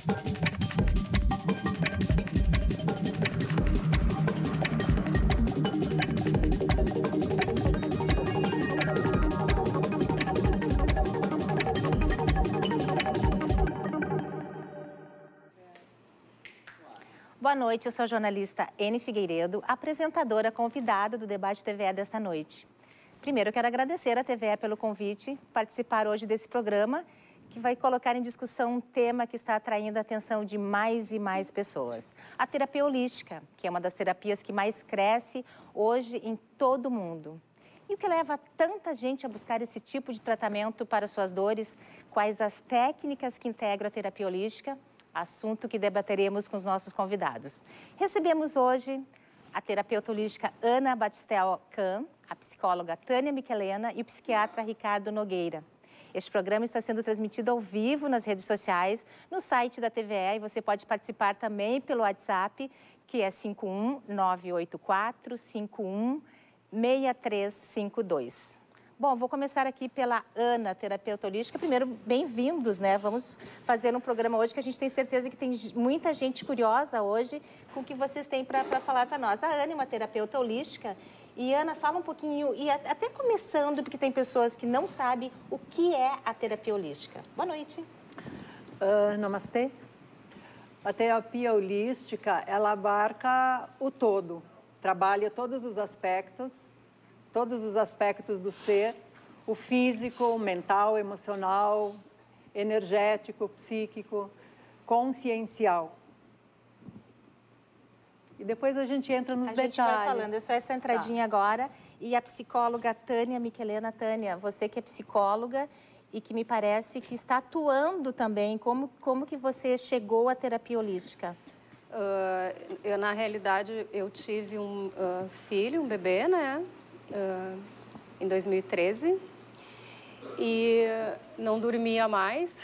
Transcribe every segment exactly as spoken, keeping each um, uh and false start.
Boa noite, eu sou a jornalista Ene Figueiredo, apresentadora convidada do Debate T V E desta noite. Primeiro, eu quero agradecer à T V E pelo convite, participar hoje desse programa, que vai colocar em discussão um tema que está atraindo a atenção de mais e mais pessoas. A terapia holística, que é uma das terapias que mais cresce hoje em todo o mundo. E o que leva tanta gente a buscar esse tipo de tratamento para suas dores? Quais as técnicas que integram a terapia holística? Assunto que debateremos com os nossos convidados. Recebemos hoje a terapeuta holística Ana Batistel Kahn, a psicóloga Tânia Michelena e o psiquiatra Ricardo Nogueira. Este programa está sendo transmitido ao vivo nas redes sociais, no site da T V E, e você pode participar também pelo WhatsApp, que é cinco um nove oito quatro cinco um seis três cinco dois. Bom, vou começar aqui pela Ana, terapeuta holística. Primeiro, bem-vindos, né? Vamos fazer um programa hoje que a gente tem certeza que tem muita gente curiosa hoje com o que vocês têm para falar para nós. A Ana é uma terapeuta holística. E, Ana, fala um pouquinho, e até começando, porque tem pessoas que não sabem o que é a terapia holística. Boa noite. Uh, namastê. A terapia holística, ela abarca o todo. Trabalha todos os aspectos, todos os aspectos do ser, o físico, o mental, emocional, energético, psíquico, consciencial. E depois a gente entra nos detalhes. A gente vai falando, é só essa entradinha tá. agora. E a psicóloga Tânia Michelena. Tânia, você que é psicóloga e que me parece que está atuando também, como, como que você chegou à terapia holística? Uh, eu, na realidade, eu tive um uh, filho, um bebê, né? Uh, em dois mil e treze e não dormia mais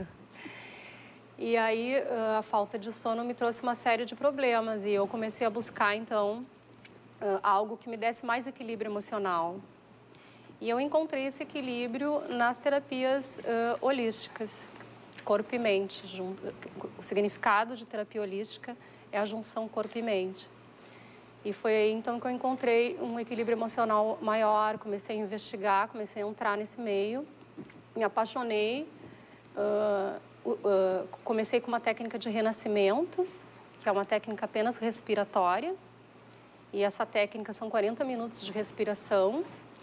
e aí uh, a falta de sono me trouxe uma série de problemas e eu comecei a buscar então uh, algo que me desse mais equilíbrio emocional e eu encontrei esse equilíbrio nas terapias uh, holísticas, corpo e mente. O significado de terapia holística é a junção corpo e mente. E foi aí, então, que eu encontrei um equilíbrio emocional maior, comecei a investigar, comecei a entrar nesse meio, me apaixonei, uh, uh, comecei com uma técnica de renascimento, que é uma técnica apenas respiratória, e essa técnica são quarenta minutos de respiração,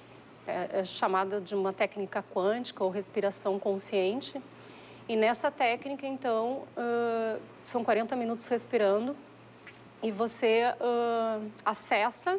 é, é chamada de uma técnica quântica ou respiração consciente, e nessa técnica, então, uh, são quarenta minutos respirando, e você uh, acessa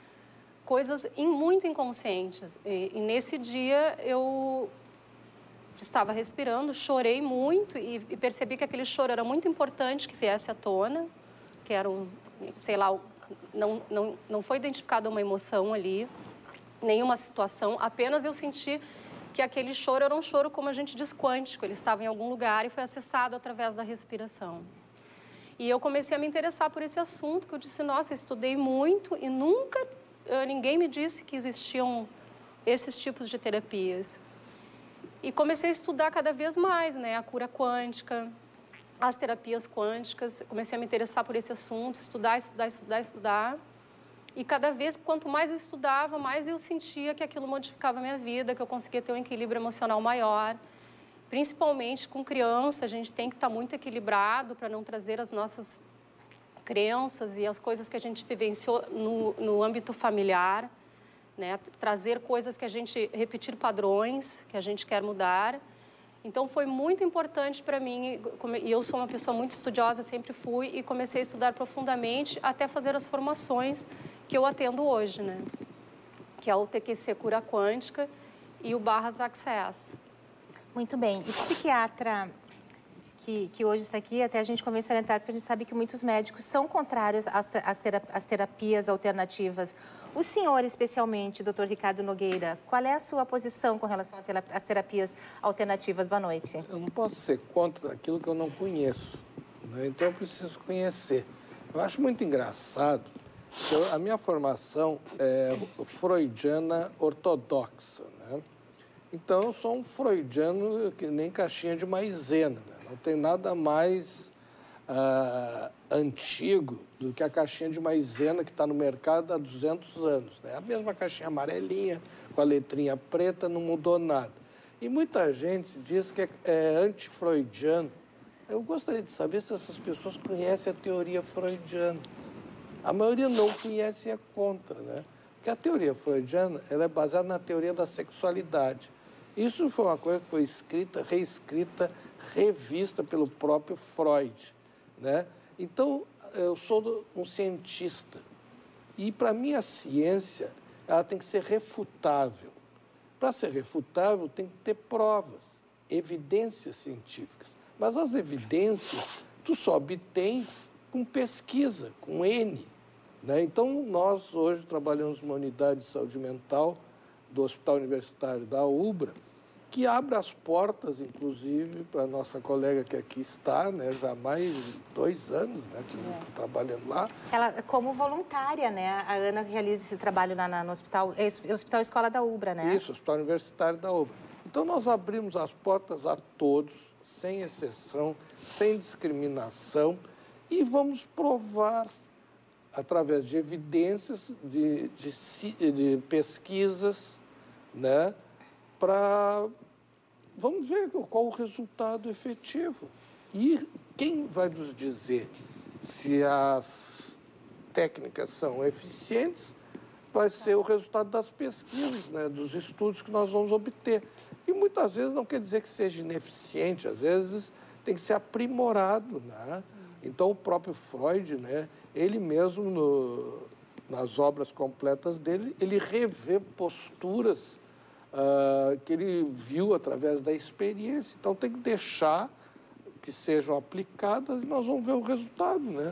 coisas in, muito inconscientes. E, e nesse dia eu estava respirando, chorei muito e, e percebi que aquele choro era muito importante que viesse à tona, que era um, sei lá, não, não, não foi identificada uma emoção ali, nenhuma situação, apenas eu senti que aquele choro era um choro, como a gente diz, quântico, ele estava em algum lugar e foi acessado através da respiração. E eu comecei a me interessar por esse assunto, que eu disse, nossa, eu estudei muito e nunca uh, ninguém me disse que existiam esses tipos de terapias. E comecei a estudar cada vez mais, né, a cura quântica, as terapias quânticas, comecei a me interessar por esse assunto, estudar, estudar, estudar, estudar. E cada vez, quanto mais eu estudava, mais eu sentia que aquilo modificava a minha vida, que eu conseguia ter um equilíbrio emocional maior. Principalmente com criança, a gente tem que estar muito equilibrado para não trazer as nossas crenças e as coisas que a gente vivenciou no, no âmbito familiar, né? Trazer coisas que a gente... repetir padrões que a gente quer mudar. Então, foi muito importante para mim, e eu sou uma pessoa muito estudiosa, sempre fui, e comecei a estudar profundamente até fazer as formações que eu atendo hoje, né? Que é o T Q C Cura Quântica e o Barras Access. Muito bem. E psiquiatra que, que hoje está aqui, até a gente começa a entrar, porque a gente sabe que muitos médicos são contrários às, às terapias alternativas. O senhor, especialmente, doutor Ricardo Nogueira, qual é a sua posição com relação às terapias alternativas? Boa noite. Eu não posso ser contra aquilo que eu não conheço, né? Então eu preciso conhecer. Eu acho muito engraçado que eu, a minha formação é freudiana ortodoxa, né? Então, eu sou um freudiano que nem caixinha de maisena, né? Não tem nada mais uh, antigo do que a caixinha de maisena que está no mercado há duzentos anos. Né? A mesma caixinha amarelinha, com a letrinha preta, não mudou nada. E muita gente diz que é, é anti-freudiano. Eu gostaria de saber se essas pessoas conhecem a teoria freudiana. A maioria não conhece e é contra, né? Porque a teoria freudiana ela é baseada na teoria da sexualidade. Isso foi uma coisa que foi escrita, reescrita, revista pelo próprio Freud, né? Então, eu sou um cientista. E, para mim, a ciência ela tem que ser refutável. Para ser refutável, tem que ter provas, evidências científicas. Mas as evidências, tu só obtém com pesquisa, com N. Né? Então, nós hoje trabalhamos numa unidade de saúde mental do Hospital Universitário da UBRA, que abre as portas, inclusive, para a nossa colega que aqui está, né, já há mais de dois anos, né, que está é. trabalhando lá. Ela, como voluntária, né, a Ana realiza esse trabalho na, na, no Hospital, é Hospital Escola da UBRA, né? Isso, Hospital Universitário da UBRA. Então, nós abrimos as portas a todos, sem exceção, sem discriminação, e vamos provar, através de evidências, de, de, de pesquisas, né, para... Vamos ver qual o resultado efetivo. E quem vai nos dizer se as técnicas são eficientes vai ser o resultado das pesquisas, né, dos estudos que nós vamos obter. E muitas vezes não quer dizer que seja ineficiente, às vezes tem que ser aprimorado, né? Então, o próprio Freud, né, ele mesmo, no, nas obras completas dele, ele revê posturas Uh, que ele viu através da experiência. Então, tem que deixar que sejam aplicadas e nós vamos ver o resultado, né?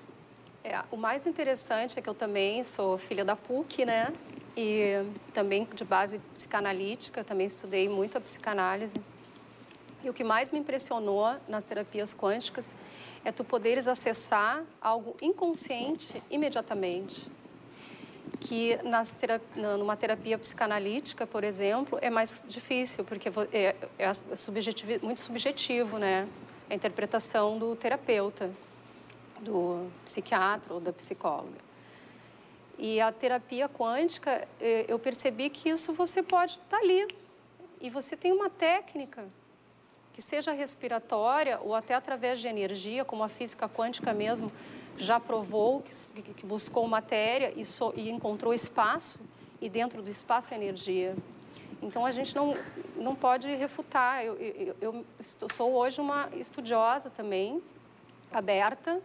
É, o mais interessante é que eu também sou filha da P U C, né? E também de base psicanalítica, também estudei muito a psicanálise. E o que mais me impressionou nas terapias quânticas é tu poderes acessar algo inconsciente imediatamente. Que nas terapia, numa terapia psicanalítica, por exemplo, é mais difícil, porque é, é subjetivo, muito subjetivo, né? A interpretação do terapeuta, do psiquiatra ou da psicóloga. E a terapia quântica, eu percebi que isso você pode estar ali. E você tem uma técnica que seja respiratória ou até através de energia, como a física quântica mesmo, já provou que, que buscou matéria e, so, e encontrou espaço, e dentro do espaço a energia. Então, a gente não, não pode refutar. Eu, eu, eu estou, sou hoje uma estudiosa também, aberta,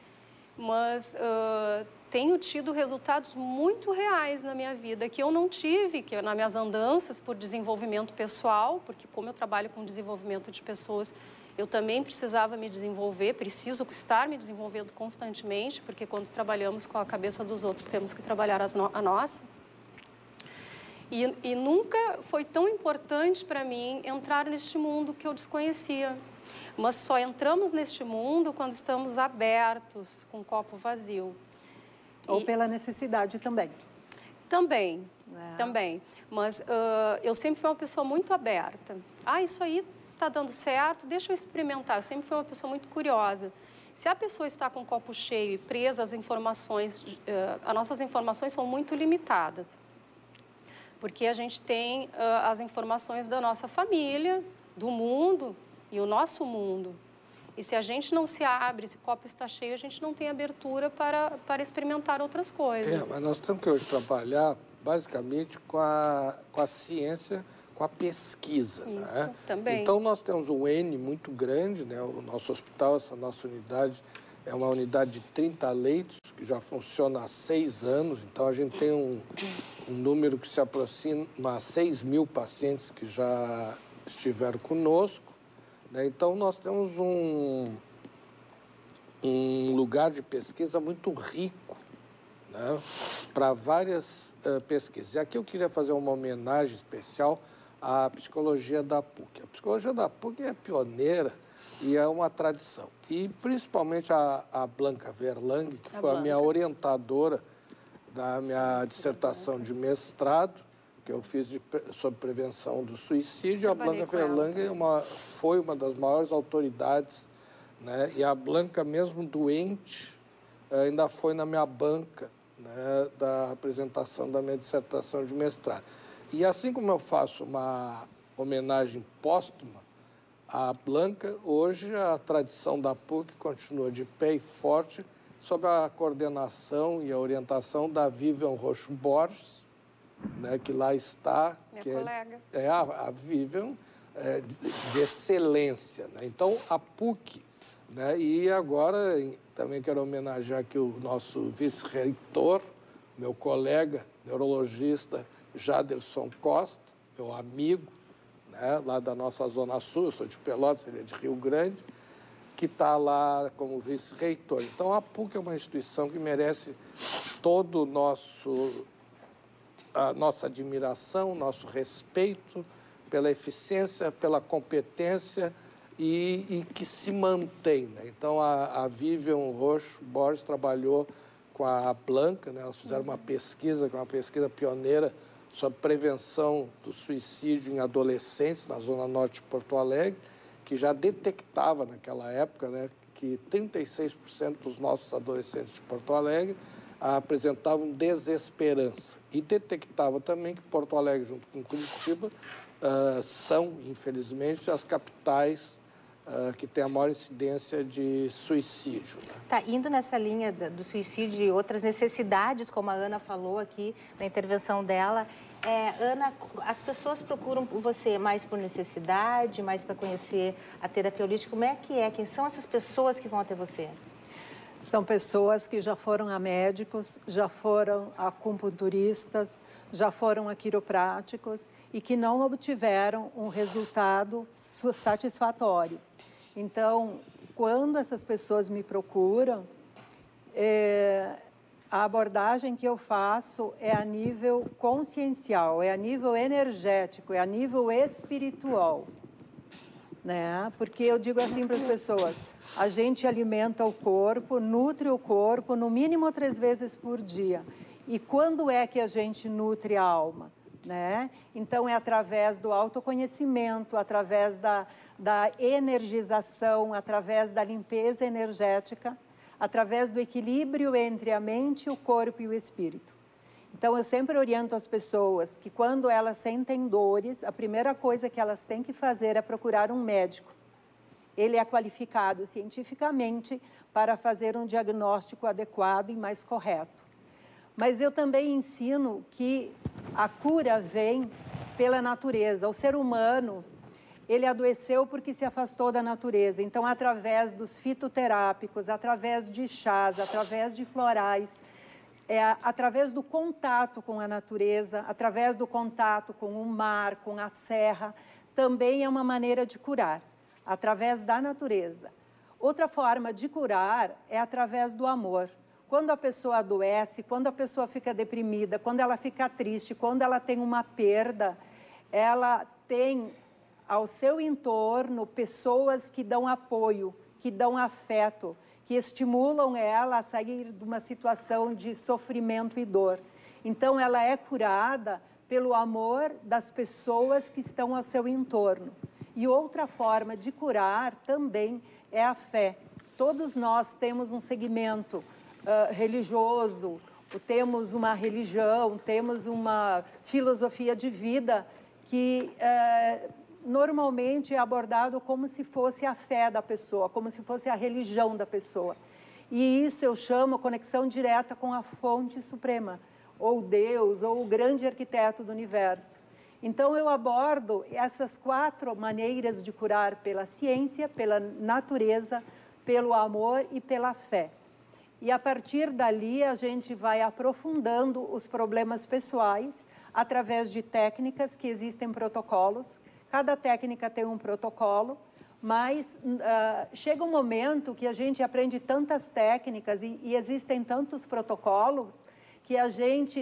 mas uh, tenho tido resultados muito reais na minha vida, que eu não tive, que nas minhas andanças por desenvolvimento pessoal, porque como eu trabalho com desenvolvimento de pessoas, eu também precisava me desenvolver, preciso estar me desenvolvendo constantemente, porque quando trabalhamos com a cabeça dos outros, temos que trabalhar as no, a nossa. E, e nunca foi tão importante para mim entrar neste mundo que eu desconhecia. Mas só entramos neste mundo quando estamos abertos, com o copo vazio. Ou e, pela necessidade também. Também, é. também. Mas uh, eu sempre fui uma pessoa muito aberta. Ah, isso aí está dando certo, deixa eu experimentar. Eu sempre fui uma pessoa muito curiosa. Se a pessoa está com o copo cheio e presa às informações, uh, as nossas informações são muito limitadas. Porque a gente tem uh, as informações da nossa família, do mundo e o nosso mundo. E se a gente não se abre, se o copo está cheio, a gente não tem abertura para, para experimentar outras coisas. É, mas nós temos que hoje trabalhar basicamente com a, com a ciência, com a pesquisa. Isso, né? também. Então, nós temos um N muito grande, né? O nosso hospital, essa nossa unidade, é uma unidade de trinta leitos, que já funciona há seis anos. Então, a gente tem um, um número que se aproxima a seis mil pacientes que já estiveram conosco. Né? Então, nós temos um, um lugar de pesquisa muito rico, né? Para várias uh, pesquisas. E aqui eu queria fazer uma homenagem especial à psicologia da P U C. A psicologia da P U C é pioneira e é uma tradição. E principalmente a, a Blanca Verlang, que a foi Blanca. a minha orientadora da minha dissertação de mestrado, que eu fiz de, sobre prevenção do suicídio. A Blanca Verlang é uma, foi uma das maiores autoridades né? E a Blanca, mesmo doente, ainda foi na minha banca, né, da apresentação da minha dissertação de mestrado. E assim como eu faço uma homenagem póstuma à Blanca, hoje a tradição da P U C continua de pé e forte sob a coordenação e a orientação da Vivian Roxo Borges, né, que lá está. Minha que colega. É, é a, a Vivian é, de, de excelência, né? Então, a P U C, né, e agora também quero homenagear aqui o nosso vice-reitor, meu colega neurologista Jaderson Costa, meu amigo, né, lá da nossa Zona Sul, eu sou de Pelotas, ele é de Rio Grande, que está lá como vice-reitor. Então, a P U C é uma instituição que merece todo o nosso, a nossa admiração, nosso respeito pela eficiência, pela competência e, e que se mantém, né? Então, a, a Vivian Roxo Borges trabalhou com a Blanca, né? Elas fizeram uma pesquisa, que é uma pesquisa pioneira sobre prevenção do suicídio em adolescentes na Zona Norte de Porto Alegre, que já detectava naquela época, né, que trinta e seis por cento dos nossos adolescentes de Porto Alegre apresentavam desesperança. E detectava também que Porto Alegre, junto com Curitiba, uh, são, infelizmente, as capitais uh, que têm a maior incidência de suicídio. Né? Tá, indo nessa linha do suicídio e outras necessidades, como a Ana falou aqui na intervenção dela, é, Ana, as pessoas procuram você mais por necessidade, mais para conhecer a terapia holística. Como é que é? Quem são essas pessoas que vão até você? São pessoas que já foram a médicos, já foram a acupunturistas, já foram a quiropráticos e que não obtiveram um resultado satisfatório. Então, quando essas pessoas me procuram, é, a abordagem que eu faço é a nível consciencial, é a nível energético, é a nível espiritual. Né? Porque eu digo assim para as pessoas, a gente alimenta o corpo, nutre o corpo no mínimo três vezes por dia. E quando é que a gente nutre a alma? Né? Então é através do autoconhecimento, através da, da energização, através da limpeza energética, através do equilíbrio entre a mente, o corpo e o espírito. Então, eu sempre oriento as pessoas que quando elas sentem dores, a primeira coisa que elas têm que fazer é procurar um médico. Ele é qualificado cientificamente para fazer um diagnóstico adequado e mais correto. Mas eu também ensino que a cura vem pela natureza. O ser humano, ele adoeceu porque se afastou da natureza. Então, através dos fitoterápicos, através de chás, através de florais, é, através do contato com a natureza, através do contato com o mar, com a serra, também é uma maneira de curar, através da natureza. Outra forma de curar é através do amor. Quando a pessoa adoece, quando a pessoa fica deprimida, quando ela fica triste, quando ela tem uma perda, ela tem ao seu entorno pessoas que dão apoio, que dão afeto, que estimulam ela a sair de uma situação de sofrimento e dor. Então, ela é curada pelo amor das pessoas que estão ao seu entorno. E outra forma de curar também é a fé. Todos nós temos um segmento uh, religioso, temos uma religião, temos uma filosofia de vida que uh, normalmente é abordado como se fosse a fé da pessoa, como se fosse a religião da pessoa. E isso eu chamo conexão direta com a fonte suprema, ou Deus, ou o grande arquiteto do universo. Então, eu abordo essas quatro maneiras de curar pela ciência, pela natureza, pelo amor e pela fé. E, a partir dali, a gente vai aprofundando os problemas pessoais através de técnicas que existem protocolos. Cada técnica tem um protocolo, mas uh, chega um momento que a gente aprende tantas técnicas e, e existem tantos protocolos que a gente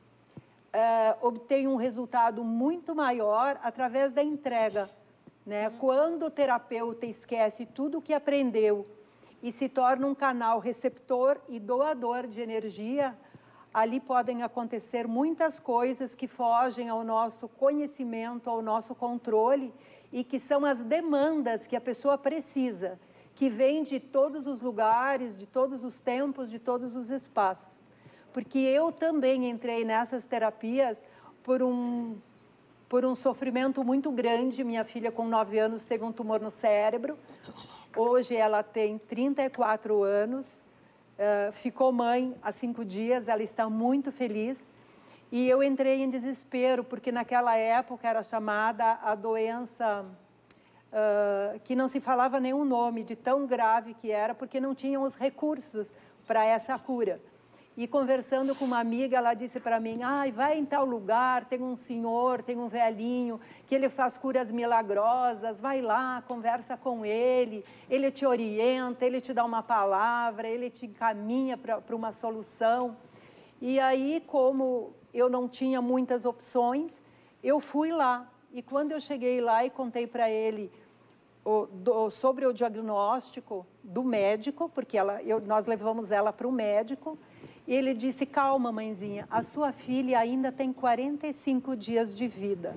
uh, obtém um resultado muito maior através da entrega. Né? Uhum. Quando o terapeuta esquece tudo o que aprendeu e se torna um canal receptor e doador de energia, ali podem acontecer muitas coisas que fogem ao nosso conhecimento, ao nosso controle e que são as demandas que a pessoa precisa, que vem de todos os lugares, de todos os tempos, de todos os espaços. Porque eu também entrei nessas terapias por um, por um sofrimento muito grande. Minha filha, com nove anos, teve um tumor no cérebro. Hoje ela tem trinta e quatro anos, uh, ficou mãe há cinco dias, ela está muito feliz. E eu entrei em desespero, porque naquela época era chamada a doença uh, que não se falava nenhum nome, de tão grave que era, porque não tinham os recursos para essa cura. E conversando com uma amiga, ela disse para mim, ah, vai em tal lugar, tem um senhor, tem um velhinho, que ele faz curas milagrosas, vai lá, conversa com ele, ele te orienta, ele te dá uma palavra, ele te encaminha para uma solução. E aí, como eu não tinha muitas opções, eu fui lá. E quando eu cheguei lá e contei para ele o, do, sobre o diagnóstico do médico, porque ela, eu, nós levamos ela para o médico, ele disse, calma, mãezinha, a sua filha ainda tem quarenta e cinco dias de vida.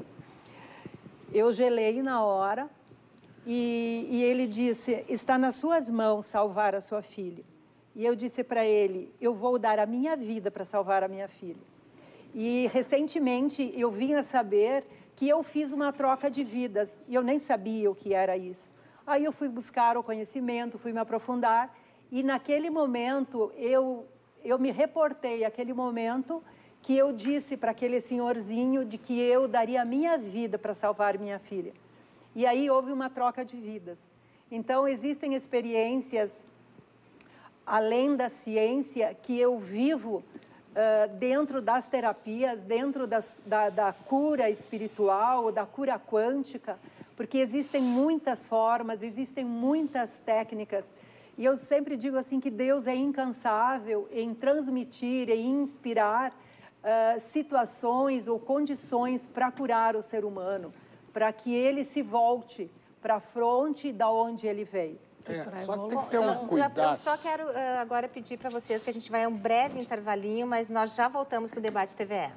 Eu gelei na hora e, e ele disse, está nas suas mãos salvar a sua filha. E eu disse para ele, eu vou dar a minha vida para salvar a minha filha. E recentemente eu vim a saber que eu fiz uma troca de vidas e eu nem sabia o que era isso. Aí eu fui buscar o conhecimento, fui me aprofundar e naquele momento eu... eu me reportei àquele momento que eu disse para aquele senhorzinho de que eu daria a minha vida para salvar minha filha. E aí houve uma troca de vidas. Então, existem experiências, além da ciência, que eu vivo uh, dentro das terapias, dentro das, da, da cura espiritual, da cura quântica, porque existem muitas formas, existem muitas técnicas. E eu sempre digo assim que Deus é incansável em transmitir, em inspirar uh, situações ou condições para curar o ser humano, para que ele se volte para a fronte da onde ele veio. É, só tem que ter um cuidado. Eu só quero uh, agora pedir para vocês que a gente vai a um breve intervalinho, mas nós já voltamos com o Debate T V E.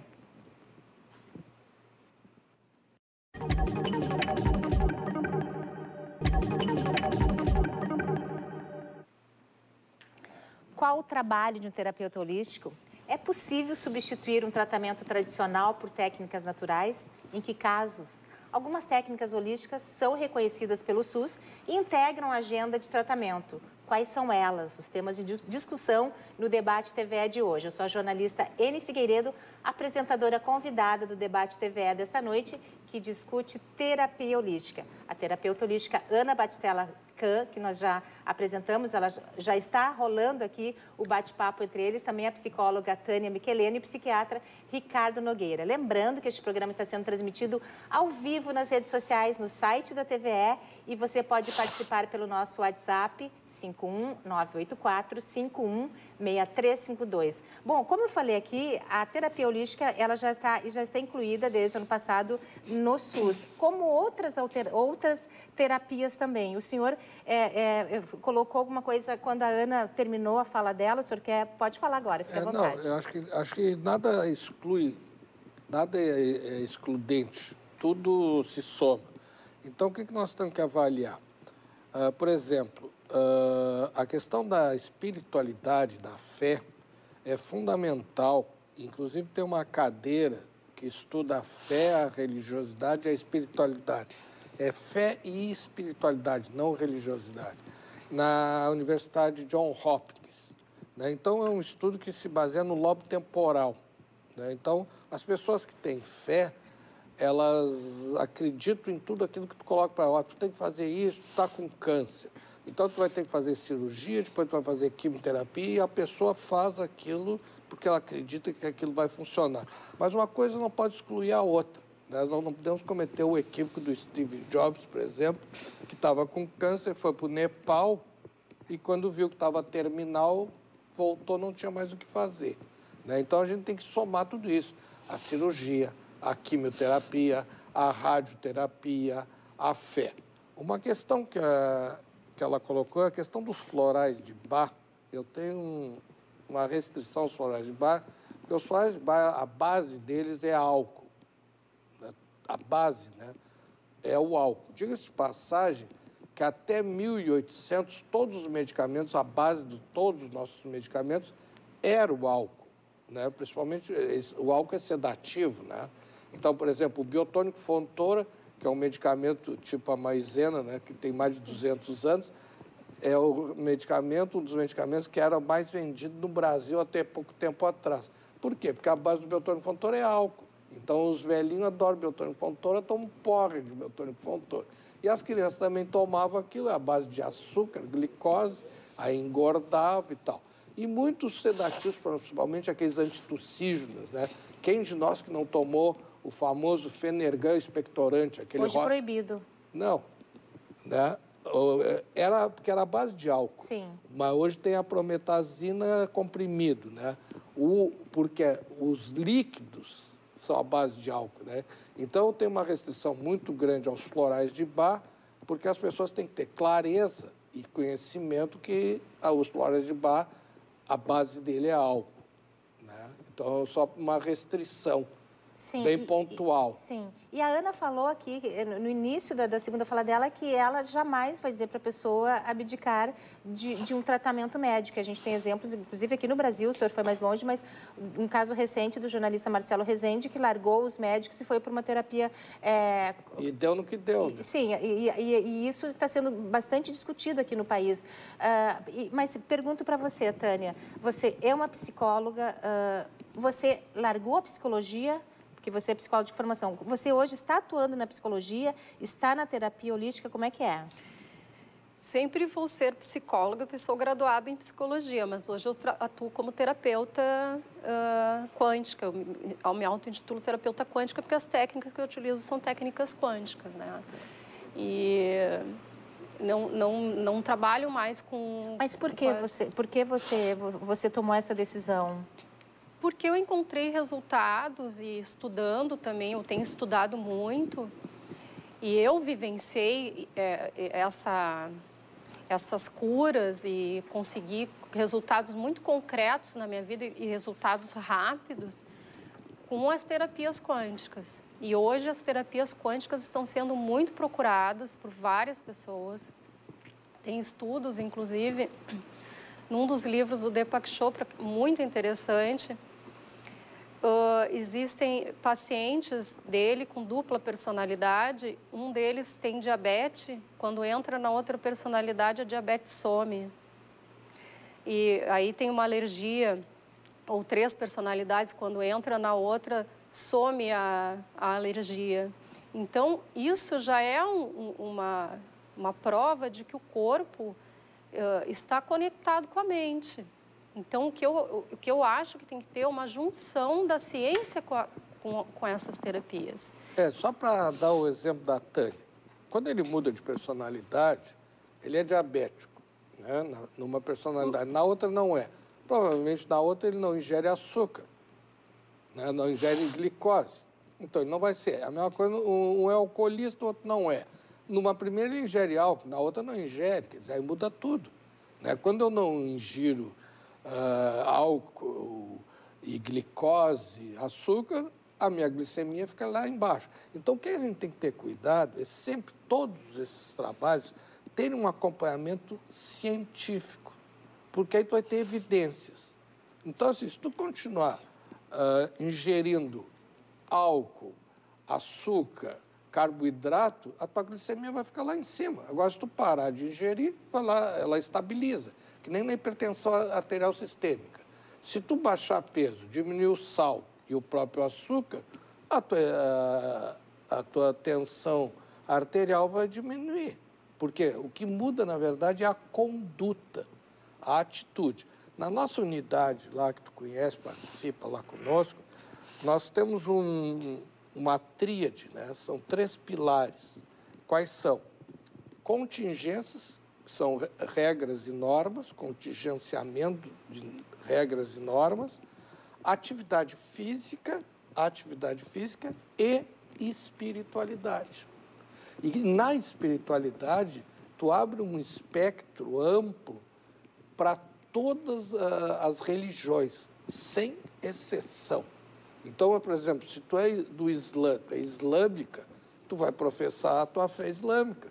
Qual o trabalho de um terapeuta holístico? É possível substituir um tratamento tradicional por técnicas naturais? Em que casos? Algumas técnicas holísticas são reconhecidas pelo SUS e integram a agenda de tratamento. Quais são elas? Os temas de discussão no Debate T V E de hoje. Eu sou a jornalista Ene Figueiredo, apresentadora convidada do Debate T V E desta noite, que discute terapia holística. A terapeuta holística Ana Batistella Kahn, que nós já apresentamos, ela já está rolando aqui o bate-papo entre eles, também a psicóloga Tânia Michelene e o psiquiatra Ricardo Nogueira. Lembrando que este programa está sendo transmitido ao vivo nas redes sociais, no site da T V E, e você pode participar pelo nosso WhatsApp cinco um nove oito quatro cinco um seis três cinco dois. Bom, como eu falei aqui, a terapia holística ela já está, já está incluída desde o ano passado no SUS, como outras, alter, outras terapias também. O senhor é, é, colocou alguma coisa quando a Ana terminou a fala dela, o senhor quer, pode falar agora, fique à vontade. Não, eu acho que, acho que nada exclui, nada é, é excludente, tudo se soma. Então, o que, que nós temos que avaliar? Uh, por exemplo, uh, a questão da espiritualidade, da fé, é fundamental. Inclusive, tem uma cadeira que estuda a fé, a religiosidade e a espiritualidade. É fé e espiritualidade, não religiosidade, na Universidade Johns Hopkins. Né? Então, é um estudo que se baseia no lobo temporal. Né? Então, as pessoas que têm fé, elas acreditam em tudo aquilo que tu coloca para ela. Tu tem que fazer isso, tu está com câncer. Então, tu vai ter que fazer cirurgia, depois tu vai fazer quimioterapia e a pessoa faz aquilo porque ela acredita que aquilo vai funcionar. Mas uma coisa não pode excluir a outra. Né? Nós não podemos cometer o equívoco do Steve Jobs, por exemplo, que estava com câncer, foi para o Nepal e quando viu que estava terminal, voltou, não tinha mais o que fazer. Né? Então, a gente tem que somar tudo isso. A cirurgia, a quimioterapia, a radioterapia, a fé. Uma questão que, a, que ela colocou é a questão dos florais de Bach. Eu tenho um, uma restrição aos florais de Bach, porque os florais de Bach, a base deles é álcool. Né? A base, né, é o álcool. Diga-se de passagem que até mil e oitocentos, todos os medicamentos, a base de todos os nossos medicamentos, era o álcool, né? Principalmente o álcool é sedativo, né? Então, por exemplo, o biotônico Fontoura, que é um medicamento tipo a maizena, né? Que tem mais de duzentos anos, é o medicamento, um dos medicamentos que era mais vendido no Brasil até pouco tempo atrás. Por quê? Porque a base do biotônico Fontoura é álcool. Então, os velhinhos adoram biotônico Fontoura, tomam porre de biotônico Fontoura. E as crianças também tomavam aquilo, à base de açúcar, glicose, aí engordava e tal. E muitos sedativos, principalmente aqueles antitussígenos, né? Quem de nós que não tomou o famoso Fenergan expectorante? Aquele Hoje ro... proibido. Não, né? Era, porque era a base de álcool. Sim. Mas hoje tem a prometazina comprimido, né? O, porque os líquidos são a base de álcool, né? Então, tem uma restrição muito grande aos florais de Bach, porque as pessoas têm que ter clareza e conhecimento que os florais de Bach, a base dele é álcool, né? Então, só uma restrição. Sim, bem e, pontual. E, sim. E a Ana falou aqui, no início da, da segunda fala dela, que ela jamais vai dizer para a pessoa abdicar de, de um tratamento médico. A gente tem exemplos, inclusive aqui no Brasil, o senhor foi mais longe, mas um caso recente do jornalista Marcelo Rezende, que largou os médicos e foi para uma terapia... É... E deu no que deu. Né? Sim, e, e, e isso está sendo bastante discutido aqui no país. Uh, e, mas pergunto para você, Tânia, você é uma psicóloga, uh, você largou a psicologia... que você é psicóloga de formação. Você hoje está atuando na psicologia, está na terapia holística, como é que é? Sempre vou ser psicóloga, porque sou graduada em psicologia, mas hoje eu atuo como terapeuta uh, quântica. Eu me, eu me auto-intitulo terapeuta quântica, porque as técnicas que eu utilizo são técnicas quânticas, né? E não, não, não trabalho mais com... Mas por que, você, por que você, você tomou essa decisão? Porque eu encontrei resultados e estudando também, eu tenho estudado muito, e eu vivenciei é, essa, essas curas e consegui resultados muito concretos na minha vida e resultados rápidos com as terapias quânticas. E hoje as terapias quânticas estão sendo muito procuradas por várias pessoas. Tem estudos, inclusive, num dos livros do Deepak Chopra, muito interessante. Uh, existem pacientes dele com dupla personalidade, um deles tem diabetes, quando entra na outra personalidade a diabetes some. E aí tem uma alergia, ou três personalidades, quando entra na outra some a, a alergia. Então isso já é um, uma, uma prova de que o corpo uh, está conectado com a mente. Então, o que, eu, o que eu acho que tem que ter é uma junção da ciência com, a, com, com essas terapias. É, só para dar o exemplo da Tânia. Quando ele muda de personalidade, ele é diabético, né? Numa personalidade. Na outra, não é. Provavelmente, na outra, ele não ingere açúcar, né? Não ingere glicose. Então, ele não vai ser. A mesma coisa, um é alcoolista, o outro não é. Numa primeira, ele ingere álcool, na outra, não ingere. Quer dizer, aí muda tudo, né? Quando eu não ingiro Uh, álcool e glicose, açúcar, a minha glicemia fica lá embaixo. Então, o que a gente tem que ter cuidado é sempre, todos esses trabalhos, terem um acompanhamento científico, porque aí tu vai ter evidências. Então, assim, se tu continuar uh, ingerindo álcool, açúcar, carboidrato, a tua glicemia vai ficar lá em cima. Agora, se tu parar de ingerir, ela, ela estabiliza. Que nem na hipertensão arterial sistêmica. Se tu baixar peso, diminuir o sal e o próprio açúcar, a tua, a, a tua tensão arterial vai diminuir. Porque o que muda, na verdade, é a conduta, a atitude. Na nossa unidade lá, que tu conhece, participa lá conosco, nós temos um, uma tríade, né? São três pilares. Quais são? Contingências, que são regras e normas, contingenciamento de regras e normas, atividade física, atividade física e espiritualidade. E na espiritualidade, tu abre um espectro amplo para todas uh, as religiões, sem exceção. Então, por exemplo, se tu é do Islã, tu é islâmica, tu vai professar a tua fé islâmica.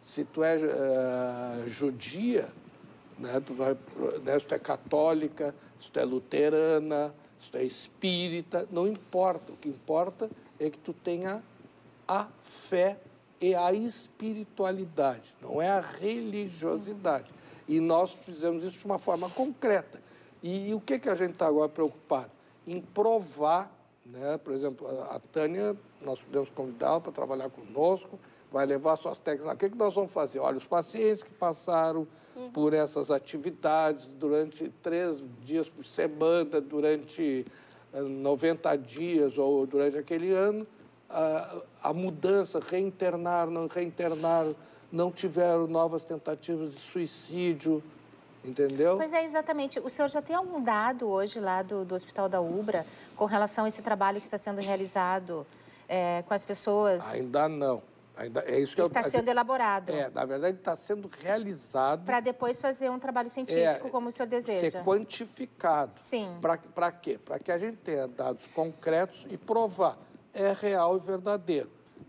Se tu é uh, judia, né, tu vai, né, se tu é católica, se tu é luterana, se tu é espírita, não importa. O que importa é que tu tenha a fé e a espiritualidade, não é a religiosidade. E nós fizemos isso de uma forma concreta. E, e o que, que a gente está agora preocupado? Em provar, né? Por exemplo, a, a Tânia, nós podemos convidá-la para trabalhar conosco, vai levar suas técnicas. O que, que nós vamos fazer? Olha, os pacientes que passaram uhum. por essas atividades durante três dias por semana, durante uh, noventa dias ou durante aquele ano, uh, a mudança, reinternar, não reinternar, não tiveram novas tentativas de suicídio, entendeu? Pois é, exatamente. O senhor já tem algum dado hoje lá do, do Hospital da Ubra com relação a esse trabalho que está sendo realizado é, com as pessoas? Ainda não. Ainda, é isso que está eu, sendo gente, elaborado. É, na verdade, está sendo realizado... Para depois fazer um trabalho científico, é, como o senhor deseja. Ser quantificado. Sim. Para quê? Para que a gente tenha dados concretos e provar. É real e verdadeiro.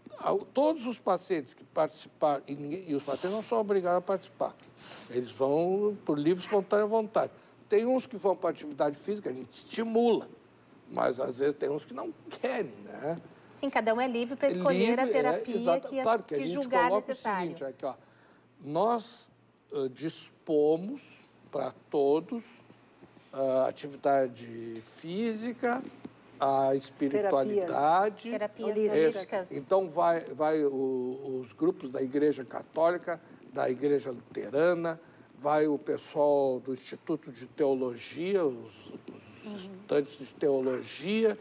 Todos os pacientes que participaram, e, ninguém, e os pacientes não são obrigados a participar, eles vão por livre e espontânea vontade. Tem uns que vão para a atividade física, a gente estimula, mas às vezes tem uns que não querem, né? Sim, cada um é livre para escolher livre, a terapia é, que, claro, que, a que gente julgar coloca necessário. O seguinte, aqui, ó, nós uh, dispomos para todos uh, atividade física, a espiritualidade. Terapias holísticas. Então, vai, vai o, os grupos da Igreja Católica, da Igreja Luterana, vai o pessoal do Instituto de Teologia, os, os uhum. estudantes de teologia,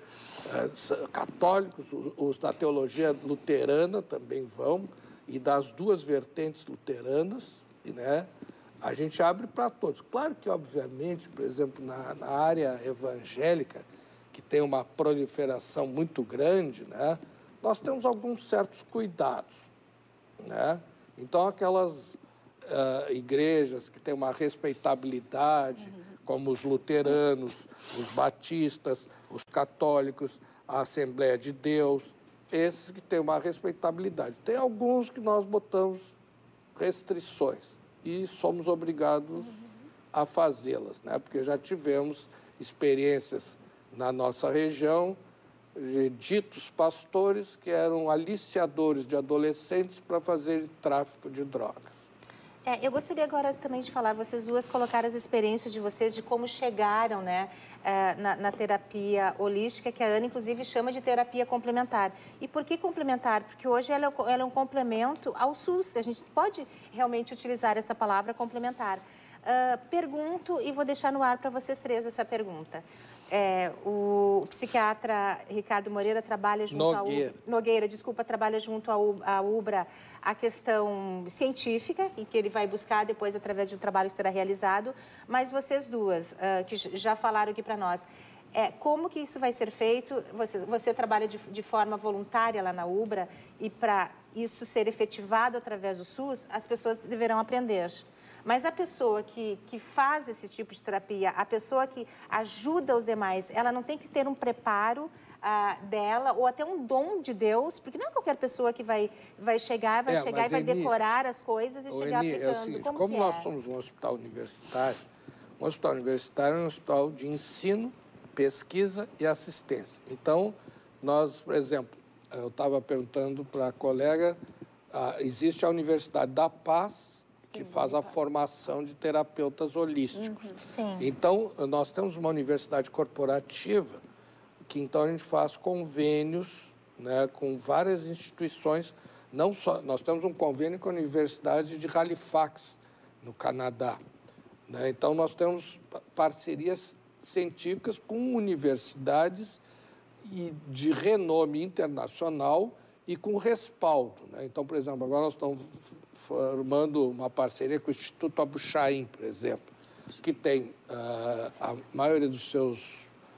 eh, católicos, os, os da teologia luterana também vão, e das duas vertentes luteranas, né? A gente abre para todos. Claro que, obviamente, por exemplo, na, na área evangélica, que tem uma proliferação muito grande, né? Nós temos alguns certos cuidados, né? Então, aquelas uh, igrejas que têm uma respeitabilidade, uhum. como os luteranos, os batistas, os católicos, a Assembleia de Deus, esses que têm uma respeitabilidade. Tem alguns que nós botamos restrições e somos obrigados uhum. a fazê-las, né? Porque já tivemos experiências na nossa região, de ditos pastores que eram aliciadores de adolescentes para fazer tráfico de drogas. É, eu gostaria agora também de falar, vocês duas colocaram as experiências de vocês, de como chegaram, né, na, na terapia holística, que a Ana, inclusive, chama de terapia complementar. E por que complementar? Porque hoje ela, ela é um complemento ao SUS, a gente pode realmente utilizar essa palavra complementar. Uh, pergunto, e vou deixar no ar para vocês três essa pergunta. É, o psiquiatra Ricardo Moreira trabalha junto Nogueira. ao Nogueira, desculpa, trabalha junto à Ubra a questão científica, e que ele vai buscar depois através de um trabalho que será realizado. Mas vocês duas, uh, que já falaram aqui para nós, é, como que isso vai ser feito? Você, você trabalha de, de forma voluntária lá na Ubra, e para isso ser efetivado através do SUS, as pessoas deverão aprender. Mas a pessoa que, que faz esse tipo de terapia, a pessoa que ajuda os demais, ela não tem que ter um preparo ah, dela ou até um dom de Deus, porque não é qualquer pessoa que vai, vai chegar, vai é, chegar e vai Eni, decorar as coisas e chegar Eni, aplicando. É o seguinte, como como que nós é? somos um hospital universitário, um hospital universitário é um hospital de ensino, pesquisa e assistência. Então, nós, por exemplo, eu estava perguntando para a colega, ah, existe a Universidade da Paz, que faz a formação de terapeutas holísticos. Uhum, sim. Então, nós temos uma universidade corporativa que, então, a gente faz convênios, né, com várias instituições. Não só, nós temos um convênio com a Universidade de Halifax, no Canadá, né? Então, nós temos parcerias científicas com universidades e de renome internacional e com respaldo, né? Então, por exemplo, agora nós estamos formando uma parceria com o Instituto Abu Chaim, por exemplo, que tem uh, a maioria dos seus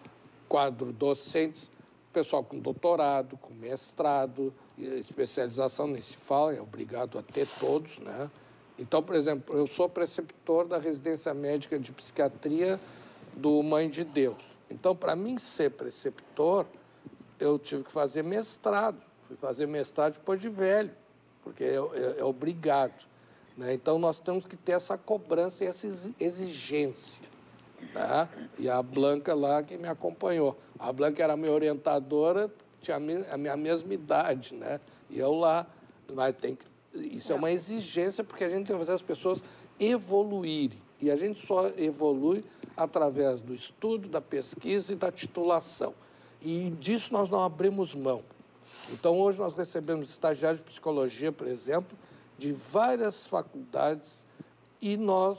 quadros docentes, pessoal com doutorado, com mestrado, especialização nem se fala, é obrigado a ter todos, né? Então, por exemplo, eu sou preceptor da residência médica de psiquiatria do Mãe de Deus. Então, para mim ser preceptor, eu tive que fazer mestrado. Fui fazer mestrado depois de velho, porque é, é, é obrigado. Né? Então, nós temos que ter essa cobrança e essa exigência. Tá? E a Blanca lá que me acompanhou. A Blanca era minha orientadora, tinha a minha mesma idade, né? E eu lá, mas tem que, isso é uma exigência, porque a gente tem que fazer as pessoas evoluírem. E a gente só evolui através do estudo, da pesquisa e da titulação. E disso nós não abrimos mão. Então, hoje nós recebemos estagiários de psicologia, por exemplo, de várias faculdades, e nós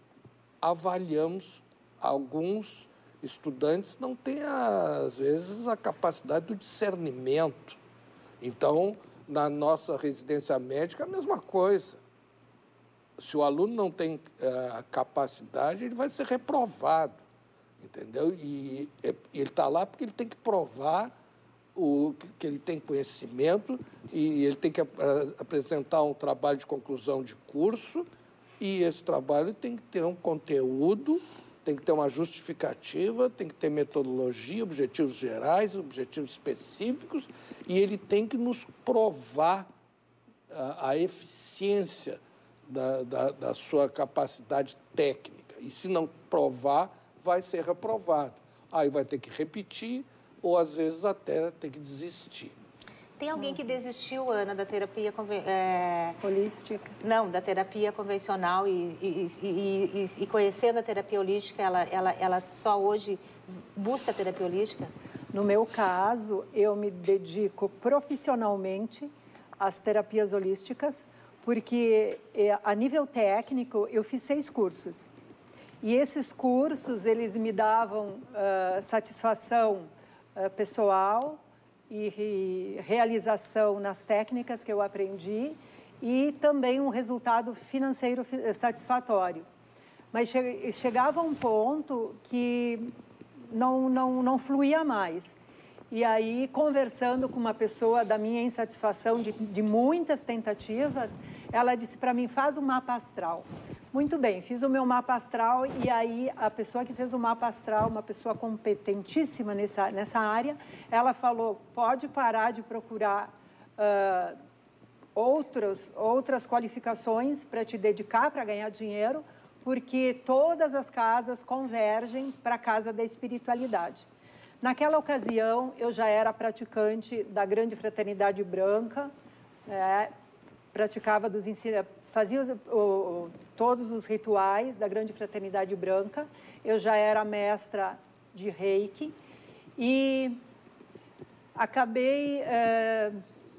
avaliamos. Alguns estudantes não têm, às vezes, a capacidade do discernimento. Então, na nossa residência médica, a mesma coisa. Se o aluno não tem uh, capacidade, ele vai ser reprovado, entendeu? E ele está lá porque ele tem que provar o, que ele tem conhecimento e ele tem que ap apresentar um trabalho de conclusão de curso, e esse trabalho tem que ter um conteúdo, tem que ter uma justificativa, tem que ter metodologia, objetivos gerais, objetivos específicos, e ele tem que nos provar a, a eficiência da, da, da sua capacidade técnica. E se não provar, vai ser reprovado. Aí vai ter que repetir, ou às vezes até ter que desistir. Tem alguém que desistiu, Ana, da terapia é... holística? Não, da terapia convencional e, e, e, e, e conhecendo a terapia holística, ela, ela, ela só hoje busca a terapia holística? No meu caso, eu me dedico profissionalmente às terapias holísticas, porque a nível técnico eu fiz seis cursos. E esses cursos, eles me davam uh, satisfação uh, pessoal, e realização nas técnicas que eu aprendi e também um resultado financeiro satisfatório. Mas chegava um ponto que não, não, não fluía mais. E aí, conversando com uma pessoa da minha insatisfação de, de muitas tentativas, ela disse para mim, faz um mapa astral. Muito bem, fiz o meu mapa astral e aí a pessoa que fez o mapa astral, uma pessoa competentíssima nessa, nessa área, ela falou, pode parar de procurar uh, outros, outras qualificações para te dedicar, para ganhar dinheiro, porque todas as casas convergem para a casa da espiritualidade. Naquela ocasião, eu já era praticante da Grande Fraternidade Branca, né, praticava dos ensinamentos, fazia os, o, todos os rituais da Grande Fraternidade Branca, eu já era mestra de Reiki e acabei é,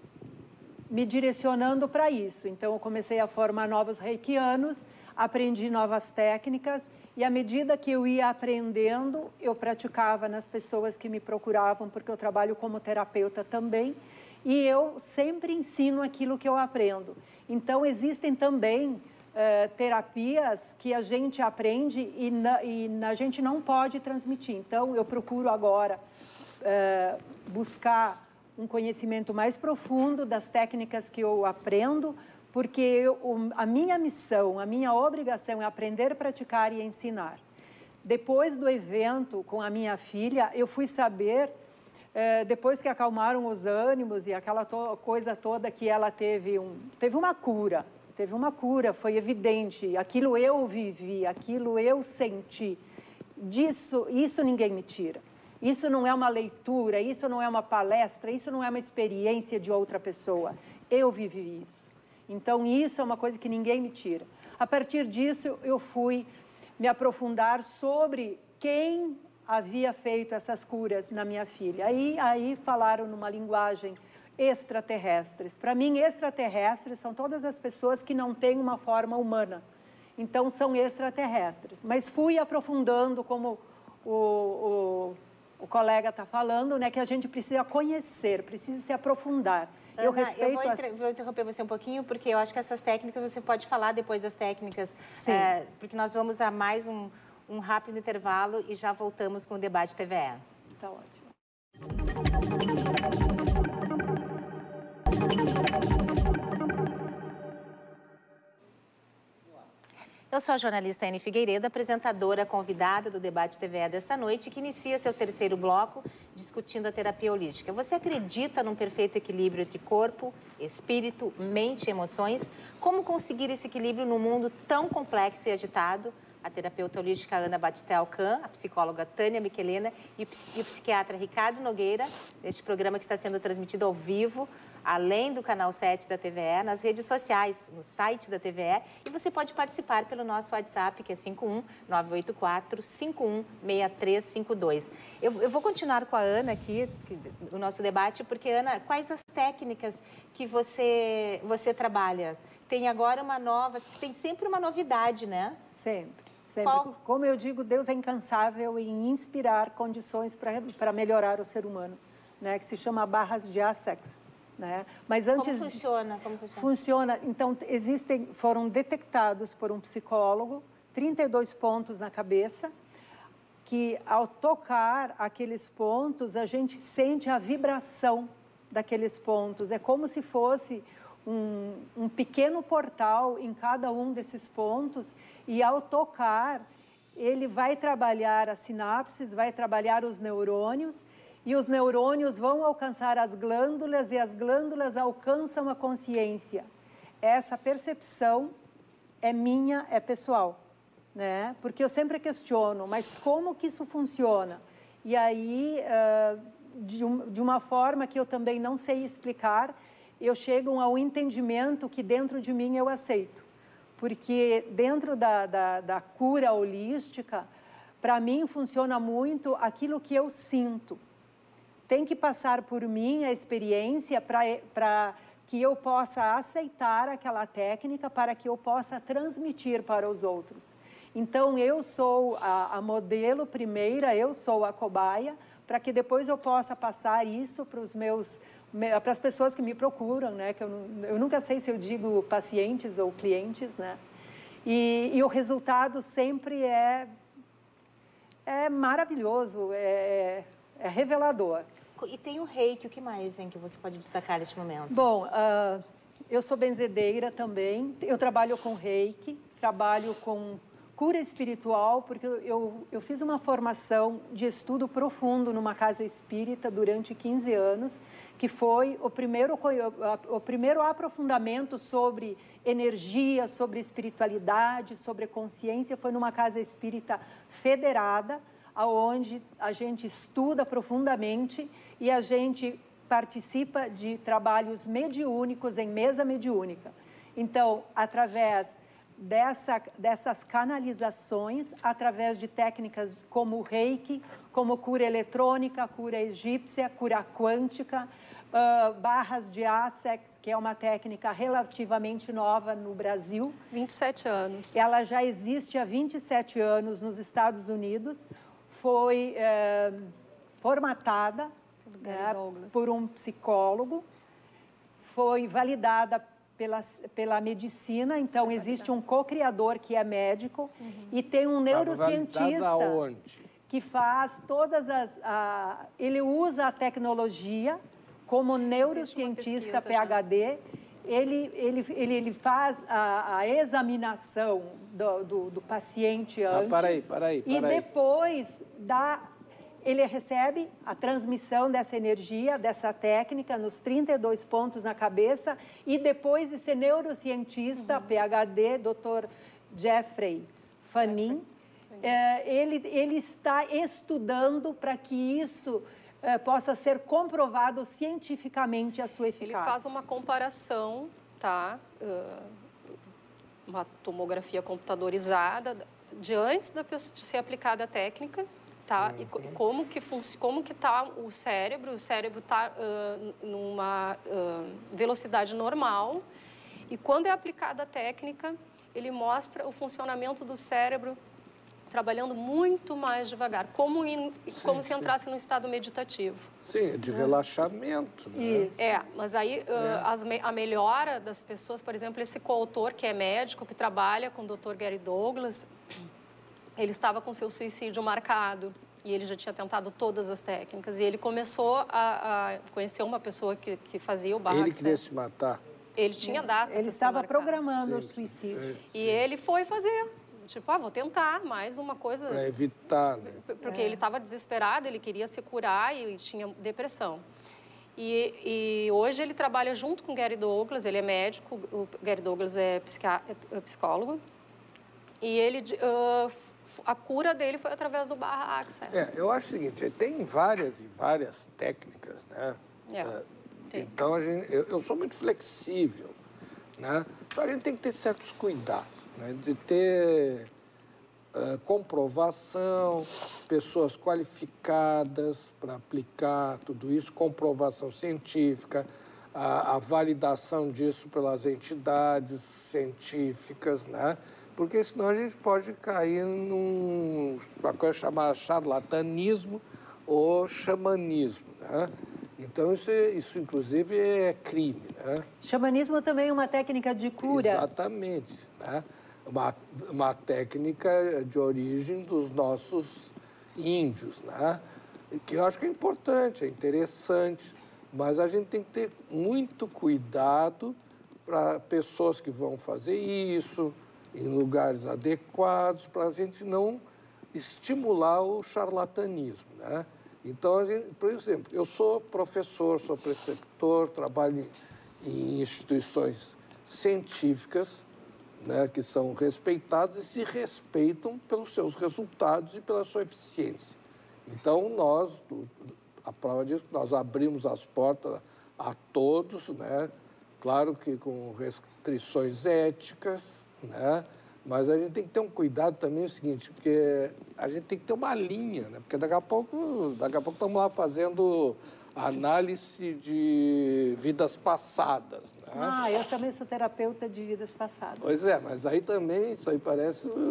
me direcionando para isso. Então, eu comecei a formar novos reikianos, aprendi novas técnicas e, à medida que eu ia aprendendo, eu praticava nas pessoas que me procuravam, porque eu trabalho como terapeuta também, e eu sempre ensino aquilo que eu aprendo. Então, existem também eh, terapias que a gente aprende e, na, e a gente não pode transmitir. Então, eu procuro agora eh, buscar um conhecimento mais profundo das técnicas que eu aprendo, porque eu, a minha missão, a minha obrigação é aprender, praticar e ensinar. Depois do evento com a minha filha, eu fui saber... É, depois que acalmaram os ânimos e aquela to coisa toda que ela teve, um, teve uma cura, teve uma cura, foi evidente, aquilo eu vivi, aquilo eu senti, disso, isso ninguém me tira. Isso não é uma leitura, isso não é uma palestra, isso não é uma experiência de outra pessoa, eu vivi isso. Então, isso é uma coisa que ninguém me tira. A partir disso, eu fui me aprofundar sobre quem havia feito essas curas na minha filha. Aí, aí falaram numa linguagem extraterrestres. Para mim, extraterrestres são todas as pessoas que não têm uma forma humana. Então, são extraterrestres. Mas fui aprofundando, como o, o, o colega está falando, né, que a gente precisa conhecer, precisa se aprofundar. Ana, eu respeito... Eu vou, as... vou interromper você um pouquinho, porque eu acho que essas técnicas, você pode falar depois das técnicas. Sim. É, porque nós vamos a mais um... um rápido intervalo e já voltamos com o Debate T V E. Tá ótimo. Eu sou a jornalista Ene Figueiredo, apresentadora convidada do Debate T V E dessa noite, que inicia seu terceiro bloco, discutindo a terapia holística. Você acredita num perfeito equilíbrio entre corpo, espírito, mente e emoções? Como conseguir esse equilíbrio num mundo tão complexo e agitado? A terapeuta holística Ana Batistel Kahn, a psicóloga Tânia Michelena e o, e o psiquiatra Ricardo Nogueira, neste programa que está sendo transmitido ao vivo, além do canal sete da T V E, nas redes sociais, no site da T V E. E você pode participar pelo nosso WhatsApp, que é cinco um nove oito quatro, cinco um seis três cinco dois. Eu, eu vou continuar com a Ana aqui, o nosso debate, porque, Ana, quais as técnicas que você, você trabalha? Tem agora uma nova, tem sempre uma novidade, né? Sempre. Sempre. Qual? Como eu digo, Deus é incansável em inspirar condições para melhorar o ser humano, né? Que se chama barras de Essex. Né? Mas antes Como funciona? Como funciona? Funciona. Então, existem, foram detectados por um psicólogo trinta e dois pontos na cabeça, que ao tocar aqueles pontos, a gente sente a vibração daqueles pontos. É como se fosse um, um pequeno portal em cada um desses pontos, e ao tocar, ele vai trabalhar as sinapses, vai trabalhar os neurônios, e os neurônios vão alcançar as glândulas, e as glândulas alcançam a consciência. Essa percepção é minha, é pessoal, né? Porque eu sempre questiono, mas como que isso funciona? E aí, de, um, de uma forma que eu também não sei explicar, eu chego ao entendimento que dentro de mim eu aceito. Porque dentro da, da, da cura holística, para mim funciona muito aquilo que eu sinto. Tem que passar por mim a experiência para que eu possa aceitar aquela técnica, para que eu possa transmitir para os outros. Então, eu sou a, a modelo primeira, eu sou a cobaia, para que depois eu possa passar isso para os meus, para as pessoas que me procuram, né? Que eu, eu nunca sei se eu digo pacientes ou clientes, né? E, e o resultado sempre é, é maravilhoso, é, é revelador. E tem o reiki, o que mais, hein, que você pode destacar neste momento? Bom, uh, eu sou benzedeira também, eu trabalho com reiki, trabalho com cura espiritual, porque eu, eu fiz uma formação de estudo profundo numa casa espírita durante quinze anos, que foi o primeiro, o primeiro aprofundamento sobre energia, sobre espiritualidade, sobre consciência, foi numa casa espírita federada, onde a gente estuda profundamente e a gente participa de trabalhos mediúnicos em mesa mediúnica. Então, através dessa, dessas canalizações, através de técnicas como o reiki, como cura eletrônica, cura egípcia, cura quântica, uh, barras de Essex, que é uma técnica relativamente nova no Brasil. vinte e sete anos. Ela já existe há vinte e sete anos nos Estados Unidos. Foi é, formatada né, por um psicólogo, foi validada pela, pela medicina, então foi existe validada. Um co-criador que é médico, uhum. E tem um neurocientista que faz todas as... A, ele usa a tecnologia como neurocientista P H D, ele, ele, ele, ele faz a, a examinação do, do, do paciente antes. Ah, para aí, para aí, para e aí. depois dá, ele recebe a transmissão dessa energia, dessa técnica, nos trinta e dois pontos na cabeça, e depois esse neurocientista, uhum. P H D, doutor Jeffrey Fanin, é, ele, ele está estudando para que isso... É, possa ser comprovado cientificamente a sua eficácia. Ele faz uma comparação, tá? Uh, uma tomografia computadorizada de antes da pessoa, de ser aplicada a técnica, tá? Uhum. E como que como que tá o cérebro? O cérebro está uh, numa uh, velocidade normal, e quando é aplicada a técnica, ele mostra o funcionamento do cérebro trabalhando muito mais devagar, como, in, sim, como se entrasse num estado meditativo. Sim, de relaxamento. Né? Isso. É, mas aí uh, é. As, a melhora das pessoas, por exemplo, esse coautor, que é médico, que trabalha com o doutor Gary Douglas, ele estava com seu suicídio marcado e ele já tinha tentado todas as técnicas. E ele começou a, a conhecer uma pessoa que, que fazia o barra Ele queria se matar? Ele tinha data. Ele estava programando sim, o suicídio. É, e ele foi fazer. Tipo, ah, vou tentar mais uma coisa... Para evitar, né? Porque É. ele estava desesperado, ele queria se curar e tinha depressão. E, e hoje ele trabalha junto com o Gary Douglas, ele é médico, o Gary Douglas é, psiquiá- é psicólogo. E ele, uh, a cura dele foi através do Barra Access. É, eu acho o seguinte, tem várias e várias técnicas, né? É, É, tem. então, a gente, eu, eu sou muito flexível, né? Só que a gente tem que ter certos cuidados, né? De ter uh, comprovação, pessoas qualificadas para aplicar tudo isso, comprovação científica, a, a validação disso pelas entidades científicas, né? Porque senão a gente pode cair numa coisa chamada charlatanismo ou xamanismo, né? Então, isso, isso inclusive, é crime, né? Xamanismo também é uma técnica de cura. Exatamente, né? Uma, uma técnica de origem dos nossos índios, né? E que eu acho que é importante, é interessante, mas a gente tem que ter muito cuidado para pessoas que vão fazer isso em lugares adequados, para a gente não estimular o charlatanismo, né? Então, a gente, por exemplo, eu sou professor, sou preceptor, trabalho em instituições científicas, né, que são respeitadas e se respeitam pelos seus resultados e pela sua eficiência. Então, nós, a prova disso, nós abrimos as portas a todos, né? Claro que com restrições éticas, né? Mas a gente tem que ter um cuidado também, é o seguinte, porque a gente tem que ter uma linha, né? Porque daqui a pouco, daqui a pouco estamos lá fazendo análise de vidas passadas, né? Ah, eu também sou terapeuta de vidas passadas. Pois é, mas aí também isso aí parece uh,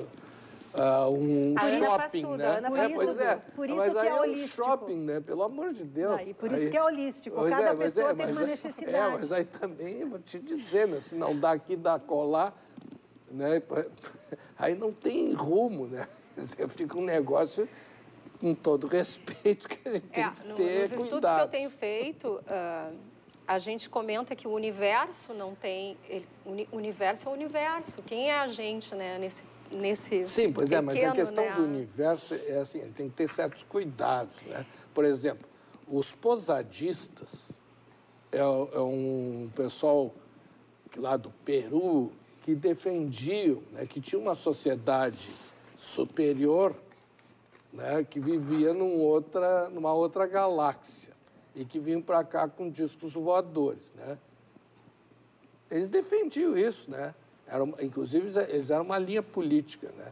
uh, um A Ana faz shopping, tudo, né? a Ana Por faz É, pois isso- é. por isso mas que aí é um holístico. shopping, né? Pelo amor de Deus. Ah, e por isso Aí- que é holístico. Pois Cada é, mas pessoa é, tem mas uma é- necessidade. É, mas aí também, vou te dizer, né? Se não dá aqui, dá colar, né? Aí não tem rumo, né? Quer dizer, fica um negócio com todo respeito que a gente tem É, que no- ter nos estudos cuidado. que eu tenho feito, ah, a gente comenta que o universo não tem... Ele, o universo é o universo. Quem é a gente, né? Nesse, nesse Sim, pois é, mas a pequeno, questão né? do universo é assim, ele tem que ter certos cuidados, né? Por exemplo, os posadistas é, é um pessoal que lá do Peru que defendiam, né, que tinha uma sociedade superior, né, que vivia num outra, numa outra galáxia e que vinham para cá com discos voadores, né? Eles defendiam isso, né? Era, uma- inclusive, eles eram uma linha política, né?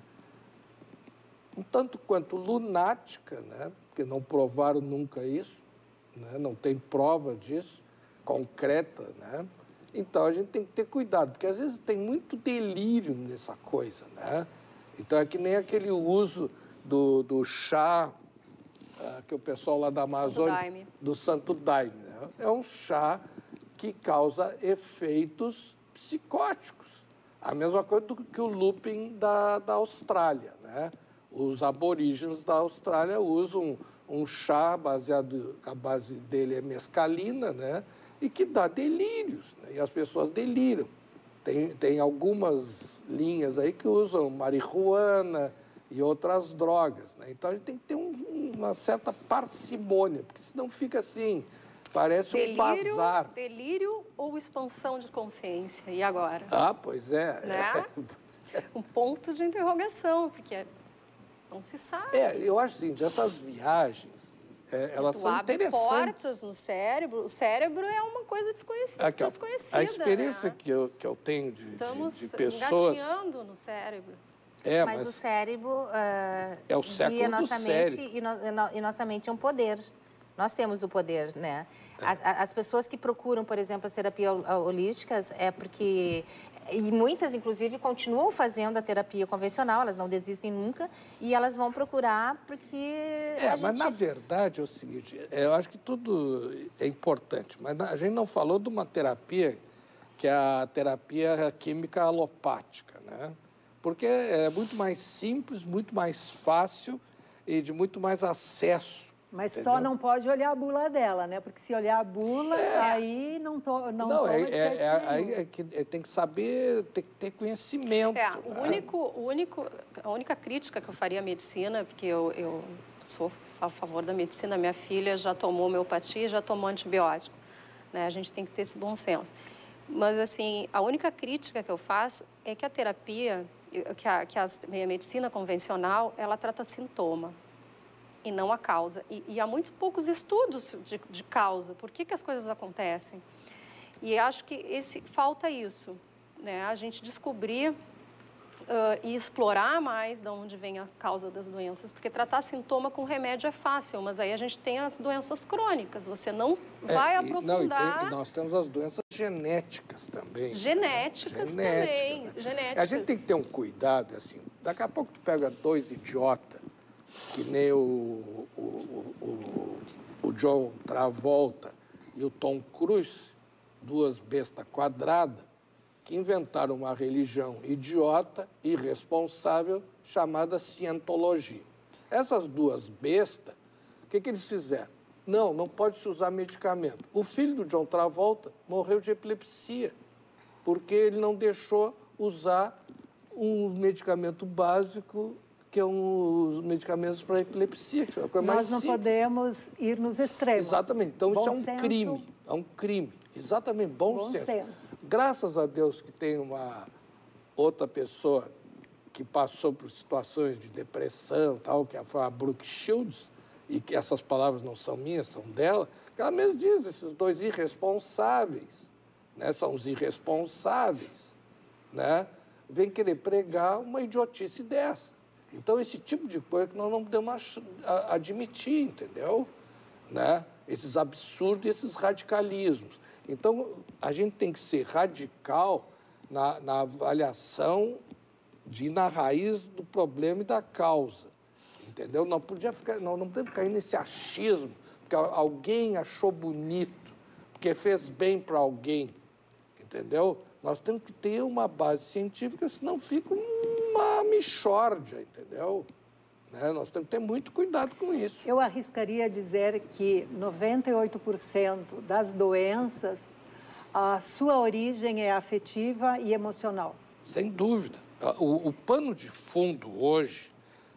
Um tanto quanto lunática, né? Porque não provaram nunca isso, né? Não tem prova disso, concreta, né? Então, a gente tem que ter cuidado, porque às vezes tem muito delírio nessa coisa, né? Então, é que nem aquele uso do, do chá, ah, que o pessoal lá da Amazônia... Daime. Do Santo Daime, né? É um chá que causa efeitos psicóticos. A mesma coisa do que o looping da, da Austrália, né? Os aborígenes da Austrália usam um chá baseado, a base dele é mescalina, né? E que dá delírios, né? E as pessoas deliram. Tem, tem algumas linhas aí que usam marihuana e outras drogas, né? Então, a gente tem que ter um, uma certa parcimônia, porque senão fica assim, parece um Delírio, bazar. delírio ou expansão de consciência? E agora? Ah, pois é. Né? Um ponto de interrogação, porque não se sabe. É, eu acho assim, essas viagens, é, elas Tu são abre interessantes. portas no cérebro. O cérebro é uma coisa desconhecida. Aqui, ó, desconhecida a experiência né? que, eu, que eu tenho de, de- Estamos de, pessoas... engatinhando no cérebro. É, Mas, mas, o cérebro ah, É o século guia do nossa cérebro. mente e, no- e no- e nossa mente é um poder. Nós temos o poder, né? As, a- as pessoas que procuram, por exemplo, as terapias hol- holísticas é porque... E muitas, inclusive, continuam fazendo a terapia convencional, elas não desistem nunca, e elas vão procurar porque... É, a mas gente- na verdade é o seguinte, é, eu acho que tudo é importante, mas a gente não falou de uma terapia que é a terapia química alopática, né? Porque é muito mais simples, muito mais fácil e de muito mais acesso Mas entendeu? só não pode olhar a bula dela, né? Porque se olhar a bula, é. aí não, to, não, não toma é, de é, jeito é, nenhum. aí é que é, tem que saber, tem que ter conhecimento. É, né? o único, o único, a única crítica que eu faria à medicina, porque eu, eu sou a favor da medicina, minha filha já tomou homeopatia, já tomou antibiótico, né? A gente tem que ter esse bom senso. Mas, assim, a única crítica que eu faço é que a terapia, que a, que a medicina convencional, ela trata sintoma e não a causa. E, e há muito poucos estudos de, de causa. Por que, que as coisas acontecem? E acho que esse, falta isso, né? A gente descobrir uh, e explorar mais de onde vem a causa das doenças. Porque tratar sintoma com remédio é fácil, mas aí a gente tem as doenças crônicas. Você não vai é, aprofundar... E, não, e tem, e nós temos as doenças genéticas também. Genéticas, né? também. Genéticas, né? Genéticas. A gente tem que ter um cuidado, assim, daqui a pouco tu pega dois idiotas, que nem o, o, o, o John Travolta e o Tom Cruise, duas bestas quadradas, que inventaram uma religião idiota, irresponsável, chamada cientologia. Essas duas bestas, o que, que eles fizeram? Não, não pode se usar medicamento. O filho do John Travolta morreu de epilepsia, porque ele não deixou usar um medicamento básico, que é um, os medicamentos para epilepsia. Que é a coisa Nós mais não simples. podemos ir nos extremos. Exatamente. Então, bom isso é um senso, crime. É um crime. Exatamente, bom, bom senso. senso. Graças a Deus que tem uma outra pessoa que passou por situações de depressão, tal, que foi a Brooke Shields, e que essas palavras não são minhas, são dela, que ela mesmo diz, esses dois irresponsáveis, né, são os irresponsáveis, né, vem querer pregar uma idiotice dessa. Então, esse tipo de coisa que nós não podemos admitir, entendeu? Né? Esses absurdos e esses radicalismos. Então, a gente tem que ser radical na, na avaliação de ir na raiz do problema e da causa. Entendeu? Não podia ficar, não, não podemos cair nesse achismo, porque alguém achou bonito, porque fez bem para alguém, entendeu? Nós temos que ter uma base científica, senão fica uma mixórdia, entendeu? Né? Nós temos que ter muito cuidado com isso. Eu arriscaria dizer que noventa e oito por cento das doenças, a sua origem é afetiva e emocional. Sem dúvida. O, o pano de fundo hoje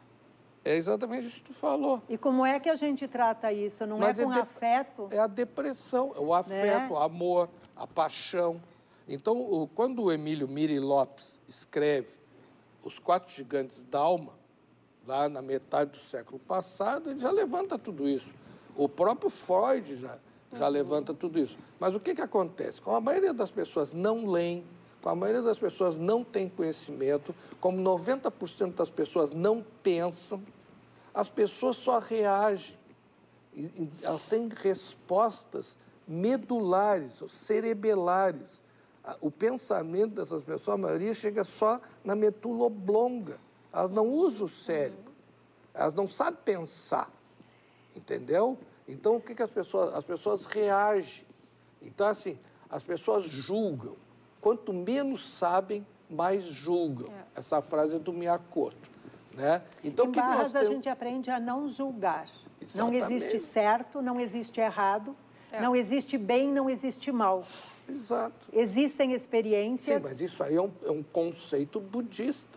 é exatamente isso que tu falou. E como é que a gente trata isso? Não Mas é com é de- afeto? É a depressão, é o afeto, Né? o amor, a paixão. Então, o- quando o Emílio Miri Lopes escreve Os Quatro Gigantes d'Alma, lá na metade do século passado, ele já levanta tudo isso. O próprio Freud já, já Uhum. levanta tudo isso. Mas o que, que acontece? Como a maioria das pessoas não leem, como a maioria das pessoas não tem conhecimento, como noventa por cento das pessoas não pensam, as pessoas só reagem. E, e elas têm respostas medulares, ou cerebelares. A- O pensamento dessas pessoas, a maioria, chega só na medula oblonga. Elas não usam o cérebro. Elas não sabem pensar. Entendeu? Então, o que, que as pessoas... As pessoas reagem. Então, assim, as pessoas julgam. Quanto menos sabem, mais julgam. É. Essa frase é do Miyakoto. Né? Então, Em o que, que nós Barras, a temos... gente aprende a não julgar. Não Exatamente. existe certo, não existe errado, É. não existe bem, não existe mal. Exato. Existem Sim, experiências... mas isso aí é um, é um conceito budista.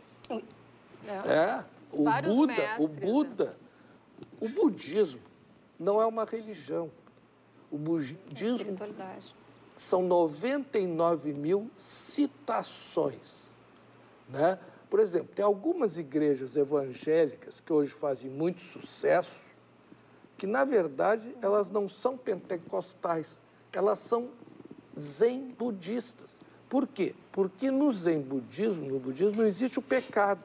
É. É. O Vários Buda, mestres, o Buda, o budismo não é uma religião. O budismo Espiritualidade. são noventa e nove mil citações, né? Por exemplo, tem algumas igrejas evangélicas que hoje fazem muito sucesso, que, na verdade, elas não são pentecostais, elas são zen budistas. Por quê? Porque no zen budismo, no budismo, não existe o pecado.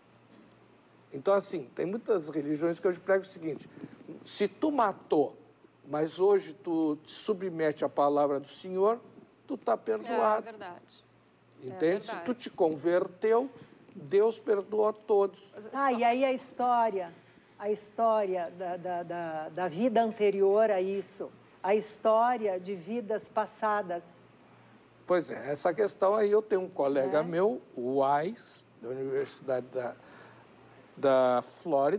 Então, assim, tem muitas religiões que hoje pregam o seguinte: se tu matou, mas hoje tu te submete à palavra do Senhor, tu está É perdoado. verdade. Entende? Se verdade. tu te converteu, Deus perdoa a todos. Ah, e aí a história, a história da, da, da, da vida anterior a isso, a história de vidas passadas. Pois é, essa questão aí eu tenho um colega É. meu, o Wise, da Universidade da, da Flórida,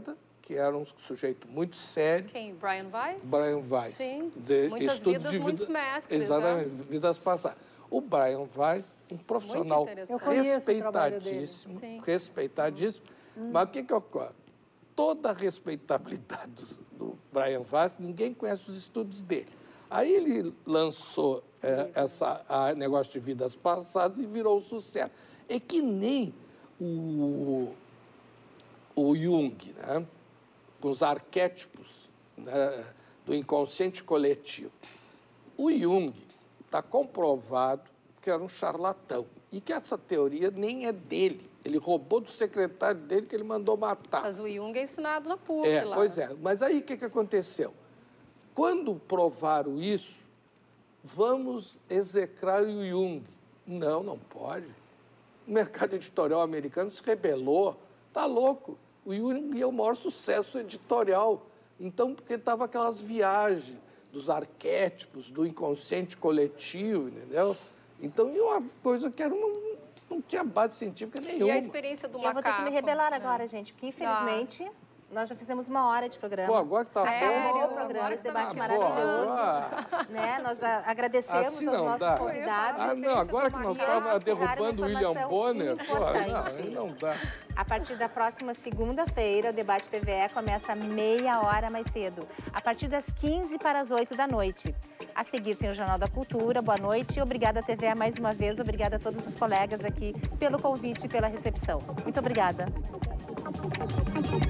que era um sujeito muito sério. Quem? Brian Weiss? Brian Weiss. Sim, de muitas estudos vidas, de muitos vida, mestres. Exatamente, Né? vidas passadas. O Brian Weiss, um profissional Eu respeitadíssimo, Sim. respeitadíssimo, hum. mas o que, que ocorre? Toda a respeitabilidade do, do Brian Weiss, ninguém conhece os estudos dele. Aí ele lançou é, essa a negócio de vidas passadas e virou um sucesso. É que nem o, o Jung, né? Com os arquétipos, né? Do inconsciente coletivo. O Jung está comprovado que era um charlatão e que essa teoria nem é dele. Ele roubou do secretário dele que ele mandou matar. Mas o Jung é ensinado na P U C É, lá. pois é. Mas aí o que, que aconteceu? Quando provaram isso, vamos execrar o Jung. Não, não pode. O mercado editorial americano se rebelou. Está louco. O Jung é o maior sucesso editorial. Então, porque estava aquelas viagens dos arquétipos, do inconsciente coletivo, entendeu? Então, e uma coisa que era uma, não tinha base científica nenhuma. E a experiência do macaco? Eu vou ter que me rebelar agora, gente, porque, infelizmente... Ah. Nós já fizemos uma hora de programa. Pô, agora que tá Acabou bom. o programa, esse debate tá maravilhoso. Boa. Né? Nós a, agradecemos assim aos não nossos dá. convidados. Ah, não, agora que nós estávamos derrubando o William Bonner, pô, não, aí não dá. A partir da próxima segunda-feira, o Debate T V E começa meia hora mais cedo, a partir das quinze para as oito da noite. A seguir tem o Jornal da Cultura. Boa noite. Obrigada, T V E, mais uma vez. Obrigada a todos os colegas aqui pelo convite e pela recepção. Muito obrigada.